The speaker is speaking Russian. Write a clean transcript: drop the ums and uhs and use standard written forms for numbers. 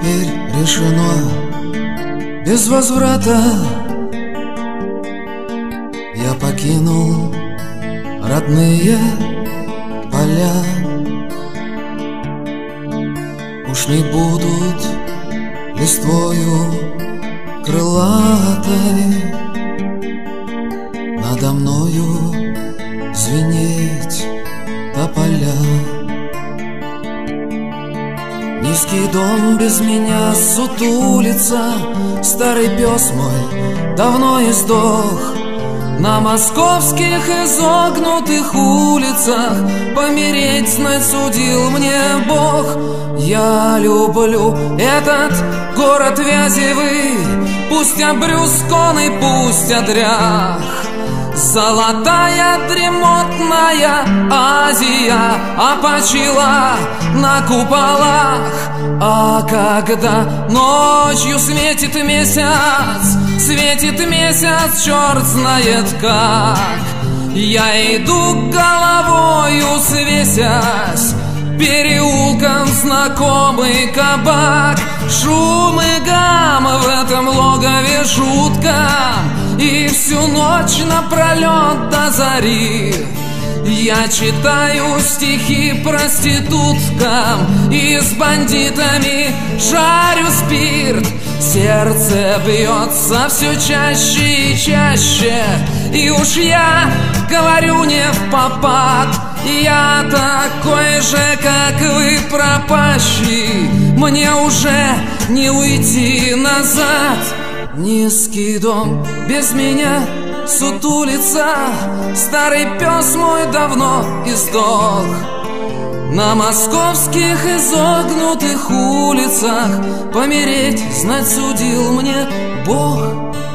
теперь решено без возврата. Я покинул родные поля. Уж не будут листвою крылатой надо мною звенеть тополя. Низкий дом без меня сутулится, старый пес мой давно издох. На московских изогнутых улицах помереть знать судил мне Бог. Я люблю этот город вязевый, пусть обрюзгонный, пусть одрях. Золотая дремотная Азия опочила на куполах. А когда ночью светит месяц, черт знает как, я иду головою свесясь переулком знакомый кабак. Шум и гам в этом логове жутком, и всю ночь напролет до зари я читаю стихи проституткам и с бандитами жарю спирт. Сердце бьется все чаще и чаще, и уж я говорю не впопад. Я такой же, как вы, пропащий, мне уже не уйти назад. Низкий дом без меня сутулится, старый пес мой давно издох. На московских изогнутых улицах помереть знать судил мне Бог.